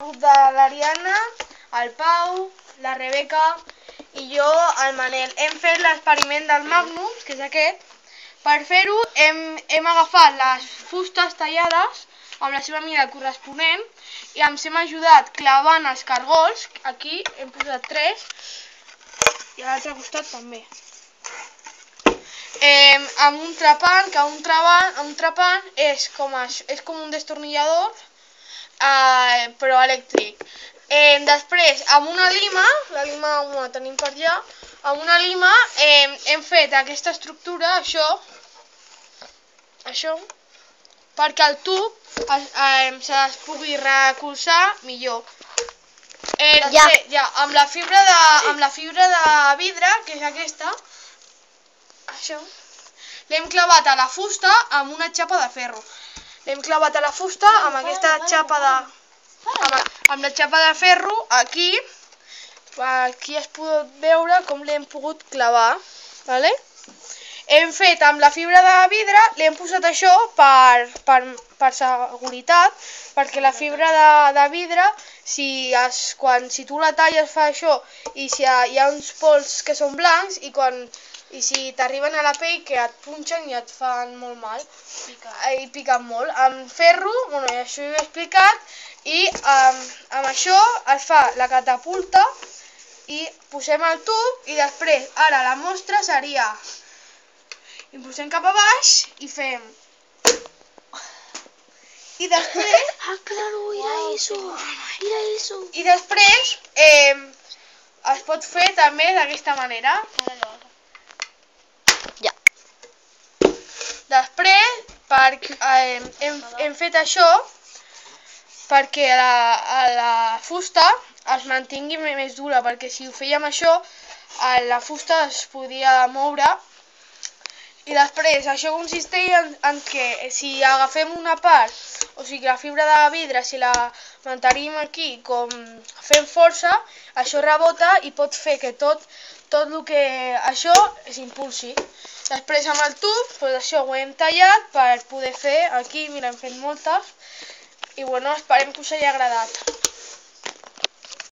De l'Ariana, el Pau, la Rebeca i jo, el Manel. Hem fet l'experiment del Magnum, que és aquest. Per fer-ho hem agafat les fustes tallades amb la seva mida corresponent i ens hem ajudat clavant els cargols. Aquí hem posat 3 i a l'altre costat també. Amb un trepant, que un trepant és com un destornillador, però elèctric. Després, amb una lima, la lima la tenim per allà, amb una lima hem fet aquesta estructura, això, perquè el tub es pugui recolzar millor. Amb la fibra de vidre, que és aquesta, això, l'hem clavat a la fusta amb una xapa de ferro. L'hem clavat a la fusta amb aquesta xapa amb la xapa de ferro, aquí es pot veure com l'hem pogut clavar, vale? Hem fet amb la fibra de vidre, l'hem posat això per seguretat, perquè la fibra de vidre, si tu la talles fa això, i si hi ha uns pols que són blancs, i si t'arriben a la pell que et punxen i et fan molt mal, i piquen molt. Amb ferro, això ho he explicat, i amb això es fa la catapulta i posem el tub i després, ara la mostra seria, i posem cap a baix i fem. I després... Ah, claro, era eso, era eso. I després es pot fer també d'aquesta manera. Ja. Després hem fet això perquè la fusta es mantingui més dura, perquè si ho fèiem això, la fusta es podia moure. I després això consisteix en que si agafem una part, o sigui la fibra de vidre, si la mantenim aquí com fent força, això rebota i pot fer que tot el que això s'impulsi. Després amb el tub, això ho hem tallat per poder fer, aquí, mira, hem fet moltes, i bueno, esperem que us hagi agradat.